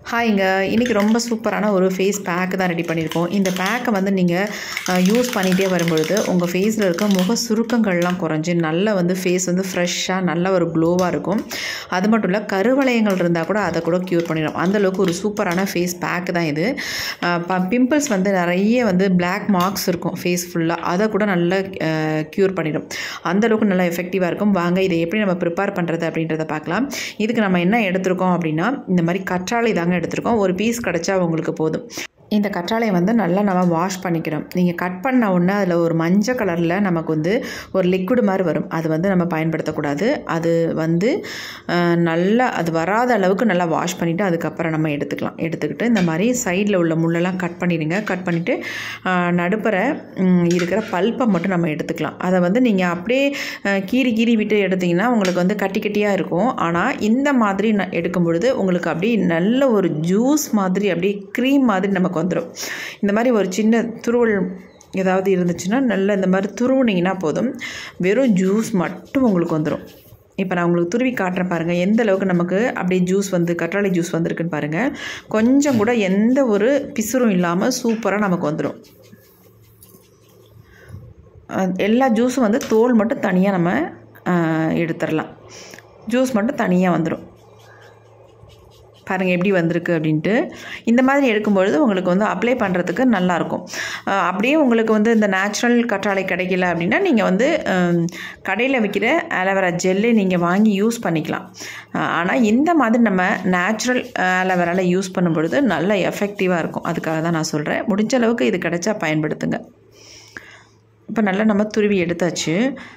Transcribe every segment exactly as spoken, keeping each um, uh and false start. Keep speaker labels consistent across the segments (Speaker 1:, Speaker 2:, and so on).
Speaker 1: ஹாய்ங்க. இன்றைக்கி ரொம்ப சூப்பரான ஒரு ஃபேஸ் பேக்கு தான் ரெடி பண்ணியிருக்கோம். இந்த பேக்கை வந்து நீங்கள் யூஸ் பண்ணிகிட்டே வரும்பொழுது உங்கள் ஃபேஸில் இருக்க முக சுருக்கங்கள்லாம் குறைஞ்சி நல்ல வந்து ஃபேஸ் வந்து ஃப்ரெஷ்ஷாக நல்ல ஒரு க்ளோவாக இருக்கும். அது மட்டும் இல்லை, கருவளையங்கள் இருந்தால் கூட அதை கூட க்யூர் பண்ணிடும். அந்தளவுக்கு ஒரு சூப்பரான ஃபேஸ் பேக்கு தான் இது. பிம்பிள்ஸ் வந்து நிறைய வந்து பிளாக் மார்க்ஸ் இருக்கும் ஃபேஸ் ஃபுல்லாக, அதை கூட நல்லா க்யூர் பண்ணிடும். அந்தளவுக்கு நல்லா எஃபெக்டிவாக இருக்கும். வாங்க இதை எப்படி நம்ம ப்ரிப்பேர் பண்ணுறது அப்படின்றத பார்க்கலாம். இதுக்கு நம்ம என்ன எடுத்திருக்கோம் அப்படின்னா, இந்த மாதிரி கற்றாழை தாங்க எடுத்திருக்கோம். ஒரு பீஸ் கிடச்சா உங்களுக்கு போதும். இந்த கற்றாழையை வந்து நல்லா நம்ம வாஷ் பண்ணிக்கிறோம். நீங்கள் கட் பண்ண உடனே அதில் ஒரு மஞ்சள் கலரில் நமக்கு வந்து ஒரு லிக்விட் மாதிரி வரும். அது வந்து நம்ம பயன்படுத்தக்கூடாது. அது வந்து நல்லா அது வராத அளவுக்கு நல்லா வாஷ் பண்ணிவிட்டு அதுக்கப்புறம் நம்ம எடுத்துக்கலாம். எடுத்துக்கிட்டு இந்த மாதிரி சைடில் உள்ள முள்ளெல்லாம் கட் பண்ணிடுங்க. கட் பண்ணிவிட்டு நடுப்புற இருக்கிற பல்ப்பை மட்டும் நம்ம எடுத்துக்கலாம். அதை வந்து நீங்கள் அப்படியே கீறி கீறி விட்டு எடுத்திங்கன்னா உங்களுக்கு வந்து கட்டி கட்டியாக இருக்கும். ஆனால் இந்த மாதிரி நான் எடுக்கும் பொழுது உங்களுக்கு அப்படியே நல்ல ஒரு ஜூஸ் மாதிரி அப்படியே க்ரீம் மாதிரி நமக்கு வந்துடும். இந்த மாதிரி ஒரு சின்ன துருவல் ஏதாவது இருந்துச்சுன்னா நல்லா இந்த மாதிரி துருவுனிங்கன்னா போதும், வெறும் ஜூஸ் மட்டும் உங்களுக்கு வந்துடும். இப்போ நான் உங்களுக்கு துருவி காட்டுறேன் பாருங்கள், எந்த அளவுக்கு நமக்கு அப்படியே ஜூஸ் வந்து கற்றாழை ஜூஸ் வந்திருக்குன்னு பாருங்கள். கொஞ்சம் கூட எந்த ஒரு பிசுறும் இல்லாமல் சூப்பராக நமக்கு வந்துடும். எல்லா ஜூஸும் வந்து தோல் மட்டும் தனியாக நம்ம எடுத்துடலாம். ஜூஸ் மட்டும் தனியாக வந்துடும். பாருங்கள் எப்படி வந்திருக்கு அப்படின்ட்டு. இந்த மாதிரி எடுக்கும்பொழுது உங்களுக்கு வந்து அப்ளை பண்ணுறதுக்கு நல்லாயிருக்கும். அப்படியே உங்களுக்கு வந்து இந்த நேச்சுரல் கற்றாழை கிடைக்கல அப்படின்னா நீங்கள் வந்து கடையில் விற்கிற ஆலோவேரா ஜெல்லை நீங்கள் வாங்கி யூஸ் பண்ணிக்கலாம். ஆனால் இந்த மாதிரி நம்ம நேச்சுரல் ஆலோவேராவில் யூஸ் பண்ணும்பொழுது நல்ல எஃபெக்டிவாக இருக்கும். அதுக்காக தான் நான் சொல்கிறேன். முடிஞ்ச அளவுக்கு இது கிடைச்சா பயன்படுத்துங்க. இப்போ நல்லா நம்ம துருவி எடுத்தாச்சு.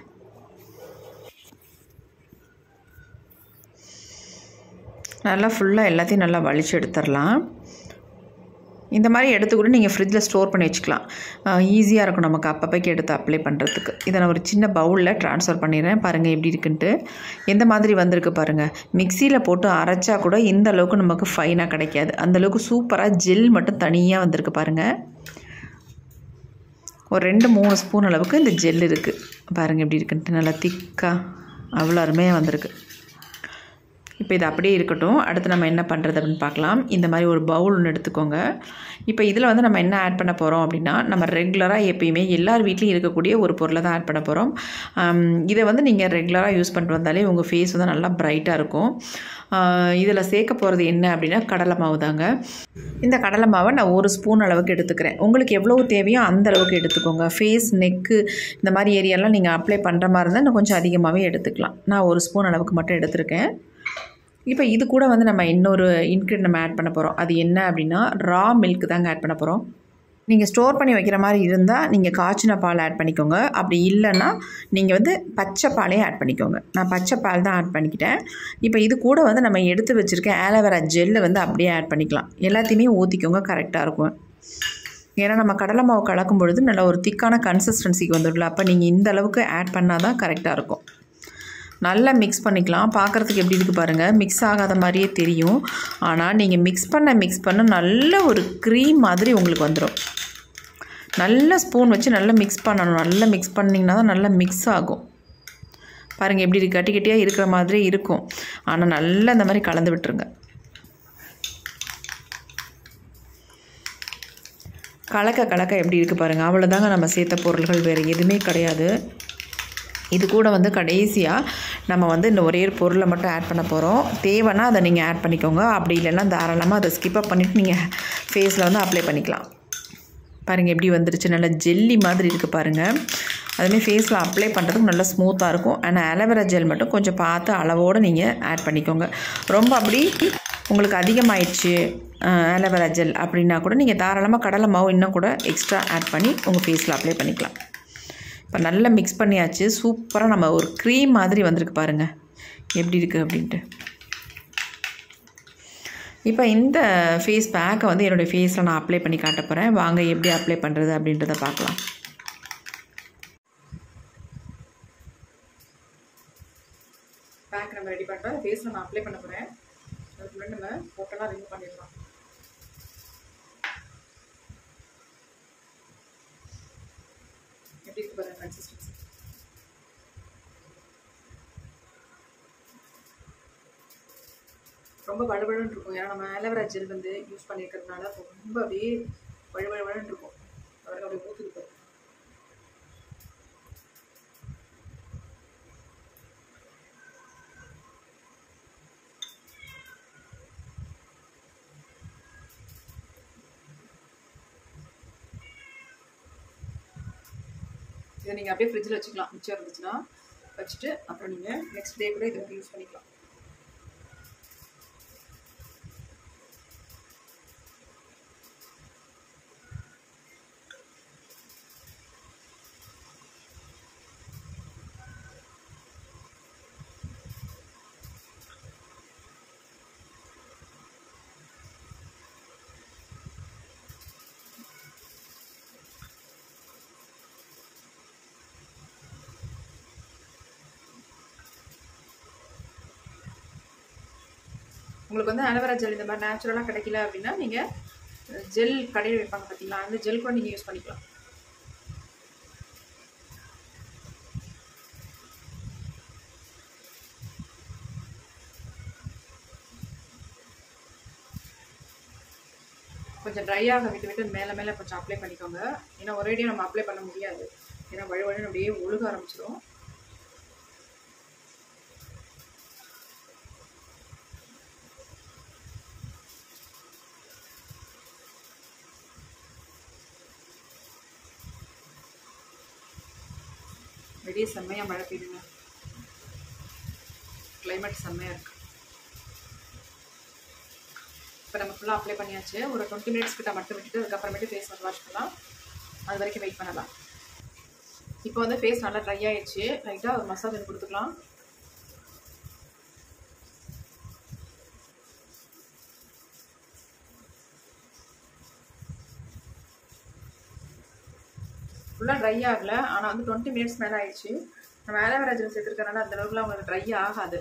Speaker 1: நல்லா ஃபுல்லாக எல்லாத்தையும் நல்லா வலிச்சு எடுத்துடலாம். இந்த மாதிரி எடுத்து கூட நீங்கள் ஃப்ரிட்ஜில் ஸ்டோர் பண்ணி வச்சுக்கலாம். ஈஸியாக இருக்கும் நமக்கு அப்பப்போக்கு எடுத்து அப்ளை பண்ணுறதுக்கு. இதை நான் ஒரு சின்ன பவுலில் ட்ரான்ஸ்ஃபர் பண்ணிடுறேன். பாருங்கள் எப்படி இருக்குன்ட்டு. எந்த மாதிரி வந்திருக்கு பாருங்கள். மிக்சியில் போட்டு அரைச்சா கூட இந்த அளவுக்கு நமக்கு ஃபைனாக கிடைக்காது. அந்தளவுக்கு சூப்பராக ஜெல் மட்டும் தனியாக வந்திருக்கு பாருங்கள். ஒரு ரெண்டு மூணு ஸ்பூன் அளவுக்கு இந்த ஜெல் இருக்குது. பாருங்கள் எப்படி இருக்குன்ட்டு. நல்லா திக்காக அவ்வளோ அருமையாக வந்திருக்கு. இப்போ இது அப்படியே இருக்கட்டும். அடுத்து நம்ம என்ன பண்ணுறது அப்படின்னு பார்க்கலாம். இந்த மாதிரி ஒரு பவுல் ஒன்று எடுத்துக்கோங்க. இப்போ இதில் வந்து நம்ம என்ன ஆட் பண்ண போகிறோம் அப்படின்னா, நம்ம ரெகுலராக எப்பயுமே எல்லார் வீட்லேயும் இருக்கக்கூடிய ஒரு பொருளை தான் ஆட் பண்ண போகிறோம். இதை வந்து நீங்கள் ரெகுலராக யூஸ் பண்ணிட்டு வந்தாலே உங்கள் ஃபேஸ் வந்து நல்லா ப்ரைட்டாக இருக்கும். இதில் சேர்க்க போகிறது என்ன அப்படின்னா கடலை மாவு தாங்க. இந்த கடலை மாவை நான் ஒரு ஸ்பூன் அளவுக்கு எடுத்துக்கிறேன். உங்களுக்கு எவ்வளோ தேவையோ அந்த அளவுக்கு எடுத்துக்கோங்க. ஃபேஸ், நெக்கு இந்த மாதிரி ஏரியாலாம் நீங்கள் அப்ளை பண்ணுற மாதிரி இருந்தால் இன்னும் கொஞ்சம் அதிகமாகவே எடுத்துக்கலாம். நான் ஒரு ஸ்பூன் அளவுக்கு மட்டும் எடுத்துருக்கேன். இப்போ இது கூட வந்து நம்ம இன்னொரு இன்க்ரீடியன்ட் நம்ம ஆட் பண்ண போகிறோம். அது என்ன அப்படின்னா ரா மில்க் தாங்க ஆட் பண்ண போகிறோம். நீங்கள் ஸ்டோர் பண்ணி வைக்கிற மாதிரி இருந்தால் நீங்கள் காய்ச்சின பால் ஆட் பண்ணிக்கோங்க. அப்படி இல்லைன்னா நீங்கள் வந்து பச்சை பாலே ஆட் பண்ணிக்கோங்க. நான் பச்சை பால் தான் ஆட் பண்ணிக்கிட்டேன். இப்போ இது கூட வந்து நம்ம எடுத்து வச்சுருக்க ஆலோவேரா ஜெல்லை வந்து அப்படியே ஆட் பண்ணிக்கலாம். எல்லாத்தையுமே ஊற்றிக்கோங்க, கரெக்டாக இருக்கும். ஏன்னா நம்ம கடலை மாவு கலக்கும் பொழுது நல்ல ஒரு திக்கான கன்சிஸ்டன்சிக்கு வந்துடல. அப்போ நீங்கள் இந்த அளவுக்கு ஆட் பண்ணால் தான் கரெக்டாக இருக்கும். நல்லா மிக்ஸ் பண்ணிக்கலாம். பார்க்குறதுக்கு எப்படி இருக்குது பாருங்கள். மிக்ஸ் ஆகாத மாதிரியே தெரியும். ஆனால் நீங்கள் மிக்ஸ் பண்ண மிக்ஸ் பண்ண நல்ல ஒரு க்ரீம் மாதிரி உங்களுக்கு வந்துடும். நல்ல ஸ்பூன் வச்சு நல்லா மிக்ஸ் பண்ணணும். நல்லா மிக்ஸ் பண்ணிங்கன்னா தான் நல்லா மிக்ஸ் ஆகும். பாருங்கள் எப்படி இருக்குது. கட்டி கட்டியாக இருக்கிற மாதிரி இருக்கும். ஆனால் நல்லா இந்த மாதிரி கலந்து விட்டுருங்க. கலக்க கலக்க எப்படி இருக்குது பாருங்கள். அவ்வளோதாங்க நம்ம சேர்த்த பொருள்கள், வேறு எதுவுமே கிடையாது. இது கூட வந்து கடைசியாக நம்ம வந்து இந்த ஒரே ஒரு பொருளை மட்டும் ஆட் பண்ண போகிறோம். தேவைன்னா அதை நீங்கள் ஆட் பண்ணிக்கோங்க. அப்படி இல்லைன்னா தாராளமாக அதை ஸ்கிப்பப் பண்ணிவிட்டு நீங்கள் ஃபேஸில் வந்து அப்ளை பண்ணிக்கலாம். பாருங்கள் எப்படி வந்துருச்சு. நல்லா ஜெல்லி மாதிரி இருக்குது பாருங்கள். அதுமாதிரி ஃபேஸில் அப்ளை பண்ணுறதுக்கு நல்லா ஸ்மூத்தாக இருக்கும். ஆனால் ஆலோவேரா ஜெல் மட்டும் கொஞ்சம் பார்த்து அளவோடு நீங்கள் ஆட் பண்ணிக்கோங்க. ரொம்ப அப்படி உங்களுக்கு அதிகமாகிடுச்சு ஆலோவேரா ஜெல் அப்படின்னா கூட நீங்கள் தாராளமாக கடலை மாவு இன்னும் கூட எக்ஸ்ட்ரா ஆட் பண்ணி உங்கள் ஃபேஸில் அப்ளை பண்ணிக்கலாம். இப்போ நல்லா மிக்ஸ் பண்ணியாச்சு. சூப்பராக நம்ம ஒரு க்ரீம் மாதிரி வந்திருக்கு பாருங்கள் எப்படி இருக்குது அப்படின்ட்டு. இப்போ இந்த ஃபேஸ் பேக்கை வந்து என்னுடைய ஃபேஸில் நான் அப்ளை பண்ணி காட்ட போகிறேன். வாங்க எப்படி அப்ளை பண்ணுறது அப்படின்றத பார்க்கலாம். பேக் நம்ம ரெடி பண்ணுறோம். ஃபேஸில் நான் அப்ளை பண்ண போகிறேன். அதுக்கு முன்னாடி நம்ம பொட்டெல்லாம் ரிமூவ் பண்ணிடலாம். எப்படி இருக்கு பாருங்க கன்சிஸ்டன்சி. ரொம்ப வழுவழுன்னு இருக்கும். ஏன்னா நம்ம ஆலோவேரா ஜெல் வந்து யூஸ் பண்ணியிருக்கிறதுனால ரொம்ப அப்படியே வழுவழுவழுன்னு இருக்கும். அவருக்கு அப்படியே ஊற்றுது. இதை நீங்கள் அப்படியே ஃப்ரிட்ஜில் வச்சுக்கலாம். மிச்சம் இருந்துச்சுன்னா வச்சுட்டு அப்புறம் நீங்கள் நெக்ஸ்ட் டே கூட இதை வந்து யூஸ் பண்ணிக்கலாம். உங்களுக்கு வந்து ஆலோவேரா ஜெல் இந்த மாதிரி நேச்சுரலாக கிடைக்கல அப்படின்னா நீங்கள் ஜெல் கடையில் வைப்பாங்க பார்த்தீங்களா, அந்த ஜெல் கூட நீங்கள் யூஸ் பண்ணிக்கலாம். கொஞ்சம் ட்ரையாக விட்டு விட்டு மேலே மேலே கொஞ்சம் அப்ளை பண்ணிக்கோங்க. ஏன்னா ஒரேடியாக நம்ம அப்ளை பண்ண முடியாது. ஏன்னா வழி வழி அப்படியே ஒழுக ஆரம்பிச்சிடும். வெளியே செம்மையாக மழை பெய்யுங்க. கிளைமேட் செம்மையாக இருக்குது. இப்போ நம்ம ஃபுல்லாக அப்ளை பண்ணியாச்சு. ஒரு டுவெண்ட்டி மினிட்ஸ் கிட்ட மட்டும் விட்டுட்டு அதுக்கப்புறமேட்டு ஃபேஸ் வந்து வாஷ் பண்ணலாம். அது வரைக்கும் வெயிட் பண்ணலாம். இப்போ வந்து ஃபேஸ் நல்லா ட்ரை ஆகிடுச்சு. லைட்டாக ஒரு மசாஜ் கொடுத்துக்கலாம். ஃபுல்லாக ட்ரை ஆகலை, ஆனால் வந்து டுவெண்ட்டி மினிட்ஸ் மேலே ஆயிடுச்சு. நம்ம ஆலோவேரா ஜெல் சேர்த்துருக்கனால அந்த அளவுக்குலாம் உங்களுக்கு ட்ரை ஆகாது.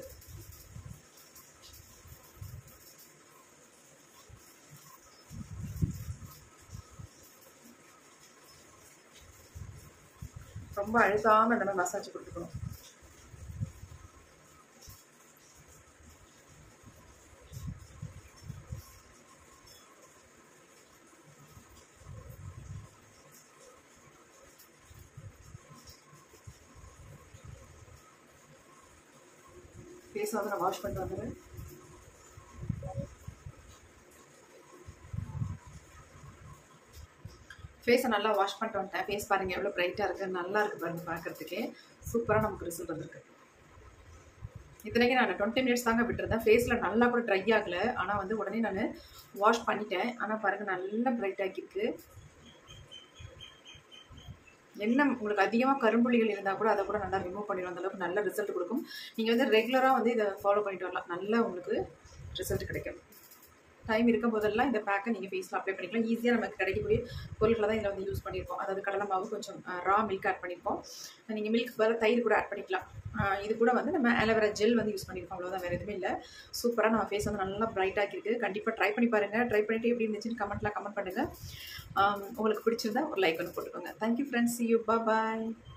Speaker 1: ரொம்ப அழுத்தாமல் இந்த மாதிரி மசாஜ் கொடுத்துக்கணும். ஃபேஸ் வந்து நான் வாஷ் பண்ணிட்டு வந்துடுறேன். ஃபேஸை நல்லா வாஷ் பண்ணிட்டு வந்துட்டேன். ஃபேஸ் பாருங்கள் எவ்வளோ ப்ரைட்டாக இருக்குது, நல்லா இருக்குது பாருங்கள். பார்க்குறதுக்கே சூப்பராக நமக்கு ரிசல்ட் வந்துருக்கு. இத்தனைக்கு நான் டுவெண்ட்டி மினிட்ஸ் தாங்க விட்டுருந்தேன். ஃபேஸில் நல்லா கூட ட்ரை ஆகலை, ஆனால் வந்து உடனே நான் வாஷ் பண்ணிட்டேன். ஆனால் பாருங்கள் நல்லா ப்ரைட் ஆகிருக்கு. என்ன உங்களுக்கு அதிகமாக கரும்புள்ளிகள் இருந்தால் கூட அதை கூட நல்லா ரிமூவ் பண்ணிடும். அந்தளவுக்கு நல்ல ரிசல்ட் கொடுக்கும். நீங்கள் வந்து ரெகுலராக வந்து இதை ஃபாலோ பண்ணிட்டு வரலாம். நல்லா உங்களுக்கு ரிசல்ட் கிடைக்கும். டைம் இருக்கும் போதெல்லாம் இந்த பேக்கை நீங்கள் ஃபேஸில் அப்ளை பண்ணிக்கலாம். ஈஸியாக நமக்கு கிடைக்கக்கூடிய பொருட்களை தான் இதில் வந்து யூஸ் பண்ணியிருக்கோம். அதாவது கடலை மாவு, கொஞ்சம் ரா மில்க் ஆட் பண்ணியிருக்கோம். நீங்கள் மில்க் பதில் தயிர் கூட ஆட் பண்ணிக்கலாம். இது கூட வந்து நம்ம ஆலோவேரா ஜெல் வந்து யூஸ் பண்ணியிருக்கோம். அவ்வளோதான், வேறு எதுவுமே இல்லை. சூப்பராக நம்ம ஃபேஸ் வந்து நல்லா ப்ரைட்டாக இருக்குது. கண்டிப்பாக ட்ரை பண்ணி பாருங்கள். ட்ரை பண்ணிவிட்டு எப்படி இருந்துச்சுன்னு கமெண்ட்டில் கமெண்ட் பண்ணுங்கள். உங்களுக்கு பிடிச்சிருந்தா ஒரு லைக் வந்து போட்டுக்கோங்க. Thank you friends. See you. Bye.